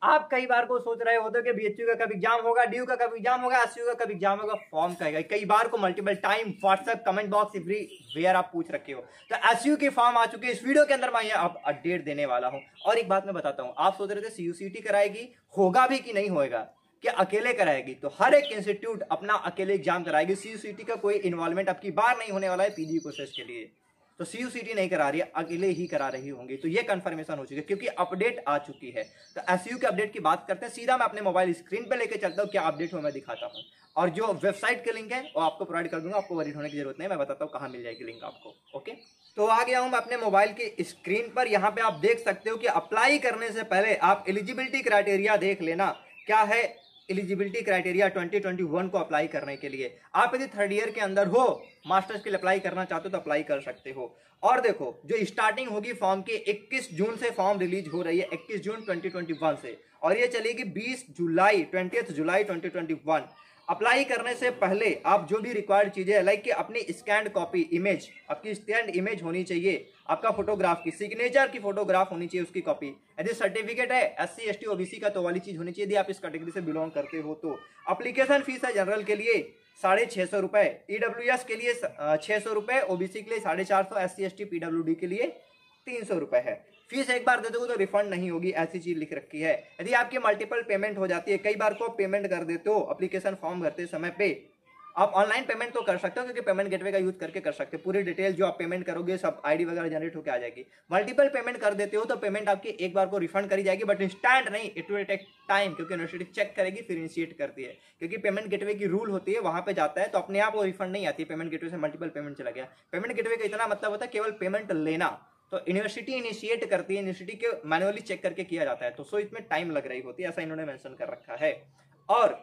आप कई बार को सोच रहे होते हो कि बीएचयू का कब एग्जाम होगा, डीयू का कब एग्जाम होगा, एसयू का कब एग्जाम होगा, फॉर्म का है। कई बार को multiple time WhatsApp comment box everywhere आप पूछ रखे हो। तो एसयू की फॉर्म आ चुकी है, इस वीडियो के अंदर मैं अब अपडेट देने वाला हूं। और एक बात मैं बताता हूं, आप सोच रहे थे सीयूसीटी कराएगी, होगा भी कि नहीं होगा, कि अकेले कराएगी। तो हर एक इंस्टीट्यूट अपना अकेले एग्जाम कराएगी। सीयूसीटी का कोई इन्वॉल्वमेंट अब की बार नहीं होने वाला है पीजी कोर्सेज के लिए। तो सीयूसीटी नहीं करा रही है, अकेले ही करा रही होंगी। तो ये कंफर्मेशन हो चुकी है क्योंकि अपडेट आ चुकी है। तो एसयू के अपडेट की बात करते हैं, सीधा मैं अपने मोबाइल स्क्रीन पे लेके चलता हूँ, क्या अपडेट हो मैं दिखाता हूँ। और जो वेबसाइट के लिंक है वो आपको प्रोवाइड कर दूंगा, आपको वरीड होने की जरूरत नहीं, मैं बताता हूँ कहाँ मिल जाएगी लिंक आपको। ओके, तो आ गया हूं मैं अपने मोबाइल के स्क्रीन पर। यहाँ पे आप देख सकते हो कि अप्लाई करने से पहले आप एलिजिबिलिटी क्राइटेरिया देख लेना। क्या है एलिजिबिलिटी क्राइटेरिया 2021 को अप्लाई करने के लिए? आप यदि थर्ड ईयर के अंदर हो, मास्टर्स के लिए अप्लाई करना चाहते हो तो अप्लाई कर सकते हो। और देखो, जो स्टार्टिंग होगी फॉर्म की 21 जून से फॉर्म रिलीज हो रही है, 21 जून 2021 से, और ये चलेगी 20 जुलाई 20 जुलाई 2021। अप्लाई करने से पहले आप जो भी रिक्वायर्ड चीजें लाइक कि अपनी स्कैंड कॉपी इमेज, आपकी स्कैंड इमेज होनी चाहिए, आपका फोटोग्राफ की सिग्नेचर की फोटोग्राफ होनी चाहिए उसकी कॉपी। यदि सर्टिफिकेट है एससी एसटी ओबीसी का तो वाली चीज होनी चाहिए, यदि आप इस कैटेगरी से बिलोंग करते हो तो। एप्लीकेशन फीस है जनरल के लिए 650 रुपए, ईडब्ल्यूएस के लिए 600 रुपए, ओबीसी के लिए 450, एससी एसटी पीडब्ल्यूडी के लिए 300 रुपए है। फीस एक बार दे दोगे तो रिफंड नहीं होगी, ऐसी चीज लिख रखी है। यदि आपकी मल्टीपल पेमेंट हो जाती है, कई बार को पेमेंट कर देते हो एप्लीकेशन फॉर्म भरते समय पे, आप ऑनलाइन पेमेंट तो कर सकते हो क्योंकि पेमेंट गेटवे का यूज करके कर सकते हो। पूरी डिटेल जो आप पेमेंट करोगे सब आईडी वगैरह जनरेट होकर आ जाएगी। मल्टीपल पेमेंट कर देते हो तो पेमेंट आपकी एक बार को रिफंड करी जाएगी, बट इंस्टेंट नहीं, इट विल टेक टाइम, क्योंकि यूनिवर्सिटी चेक करेगी फिर इनिशिएट करती है। क्योंकि पेमेंट गेटवे की रूल होती है, वहां पे जाता है तो अपने आप वो रिफंड नहीं आती है। पेमेंट गेटवे से मल्टीपल पेमेंट चला गया, पेमेंट गेटवे का इतना मतलब होता है केवल पेमेंट लेना। तो यूनिवर्सिटी इनिशिएट करती है, यूनिवर्सिटी के मैनुअली चेक करके किया जाता है, तो सो इसमें टाइम लग रही होती है, ऐसा इन्होंने मेंशन कर रखा है। और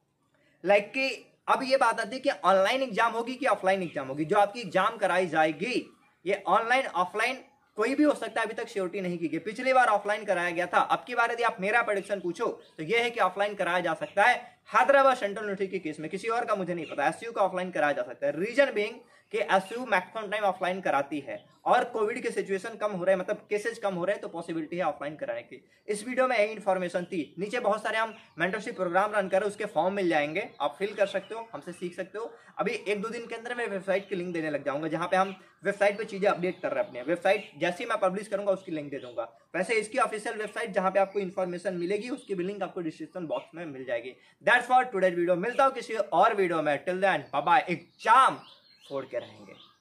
लाइक कि अब ये बात आती है कि ऑनलाइन एग्जाम होगी कि ऑफलाइन एग्जाम होगी। जो आपकी एग्जाम कराई जाएगी ये ऑनलाइन ऑफलाइन कोई भी हो सकता है, अभी तक श्योरिटी नहीं की गई। पिछली बार ऑफलाइन कराया गया था, अब की बार यदि आप मेरा प्रेडिक्शन पूछो तो ये है कि ऑफलाइन कराया जा सकता है। हैदराबाद सेंट्रल यूनिवर्सिटी के केस में, किसी और का मुझे नहीं पता, एसयू का ऑफलाइन कराया जा सकता है। रीजन बीइंग कि एसयू मैक्सिमम टाइम ऑफलाइन कराती है और कोविड के सिचुएशन कम हो रहे हैं, मतलब केसेस कम हो रहे हैं, तो पॉसिबिलिटी है ऑफलाइन कराने की। इस वीडियो में यही इन्फॉर्मेशन थी। नीचे बहुत सारे हम मेंटरशिप प्रोग्राम रन कर रहे हैं, उसके फॉर्म मिल जाएंगे, आप फिल कर सकते हो, हमसे सीख सकते हो। अभी 1-2 दिन के अंदर मैं वेबसाइट की लिंक देने लग जाऊंगा, जहां पे हम वेबसाइट पे चीजें अपडेट कर रहे हैं अपने। वेबसाइट जैसे ही मैं पब्लिश करूंगा उसकी लिंक दे दूंगा। वैसे इसकी ऑफिशियल वेबसाइट जहां पे आपको इन्फॉर्मेशन मिलेगी उसकी भी लिंक आपको डिस्क्रिप्शन बॉक्स में मिल जाएगी। That's for today video. मिलता हूं किसी और वीडियो में, till then bye bye. Exam फोड़ के रहेंगे।